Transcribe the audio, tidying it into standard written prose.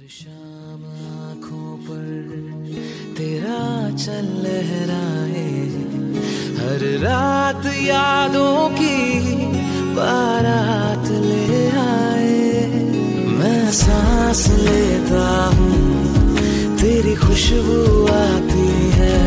शाम आँखों पर तेरा चल लहराए, हर रात यादों की बारात ले आए। मैं सांस लेता हूँ तेरी खुशबू आती